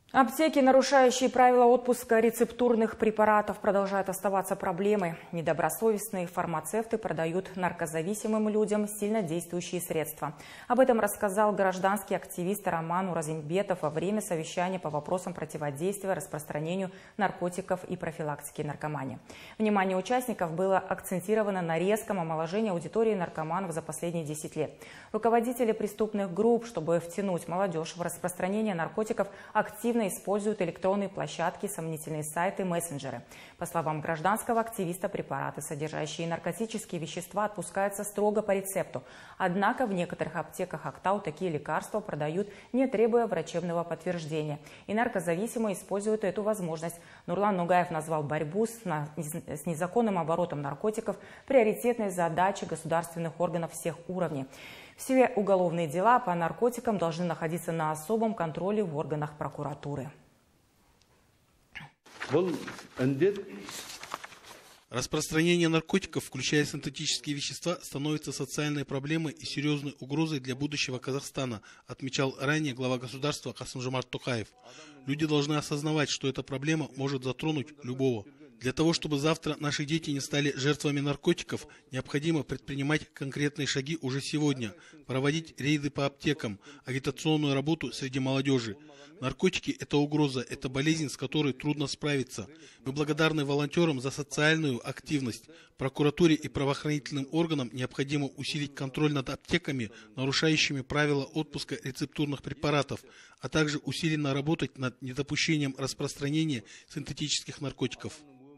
Аптеки, нарушающие правила отпуска рецептурных препаратов, продолжают оставаться проблемой. Недобросовестные фармацевты продают наркозависимым людям сильнодействующие средства. Об этом рассказал гражданский активист Роман Уразимбетов во время совещания по вопросам противодействия распространению наркотиков и профилактики наркомании. Внимание участников было акцентировано на резком омоложении аудитории наркоманов за последние 10 лет. Руководители преступных групп, чтобы втянуть молодежь в распространение наркотиков, активно используют электронные площадки, сомнительные сайты, мессенджеры. По словам гражданского активиста, препараты, содержащие наркотические вещества, отпускаются строго по рецепту. Однако в некоторых аптеках Актау такие лекарства продают, не требуя врачебного подтверждения. И наркозависимые используют эту возможность. Нурлан Нугаев назвал борьбу с незаконным оборотом наркотиков приоритетной задачей государственных органов всех уровней. Все уголовные дела по наркотикам должны находиться на особом контроле в органах прокуратуры. Распространение наркотиков, включая синтетические вещества, становится социальной проблемой и серьезной угрозой для будущего Казахстана, отмечал ранее глава государства Касым-Жомарт Токаев. Люди должны осознавать, что эта проблема может затронуть любого. Для того, чтобы завтра наши дети не стали жертвами наркотиков, необходимо предпринимать конкретные шаги уже сегодня, проводить рейды по аптекам, агитационную работу среди молодежи. Наркотики – это угроза, это болезнь, с которой трудно справиться. Мы благодарны волонтерам за социальную активность. Прокуратуре и правоохранительным органам необходимо усилить контроль над аптеками, нарушающими правила отпуска рецептурных препаратов, а также усиленно работать над недопущением распространения синтетических наркотиков.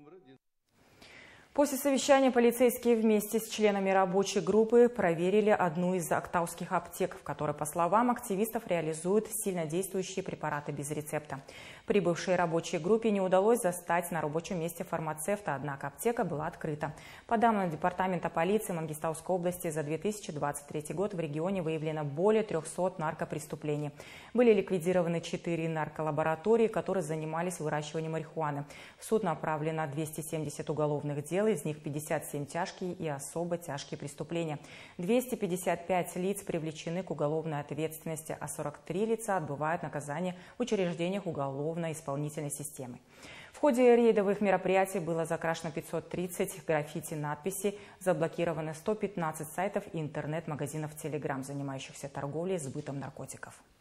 После совещания полицейские вместе с членами рабочей группы проверили одну из актауских аптек, в которой, по словам активистов, реализуют сильнодействующие препараты без рецепта. Прибывшей рабочей группе не удалось застать на рабочем месте фармацевта, однако аптека была открыта. По данным Департамента полиции Мангистауской области, за 2023 год в регионе выявлено более 300 наркопреступлений. Были ликвидированы 4 нарколаборатории, которые занимались выращиванием марихуаны. В суд направлено 270 уголовных дел, из них 57 тяжкие и особо тяжкие преступления. 255 лиц привлечены к уголовной ответственности, а 43 лица отбывают наказание в учреждениях уголовно-исполнительной системы. В ходе рейдовых мероприятий было закрашено 530 граффити-надписей, заблокированы 115 сайтов и интернет-магазинов Telegram, занимающихся торговлей и сбытом наркотиков.